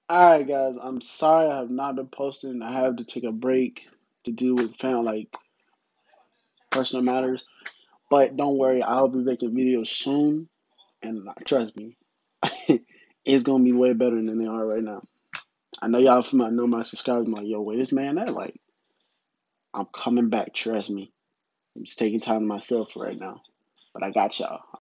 Alright, guys, I'm sorry I have not been posting. I have to take a break to deal with like personal matters. But don't worry, I'll be making videos soon, and trust me, it's gonna be way better than they are right now. I know y'all from I know my subscribers. I'm like, yo, where this man at? Like, I'm coming back. Trust me. I'm just taking time to myself right now. But I got y'all.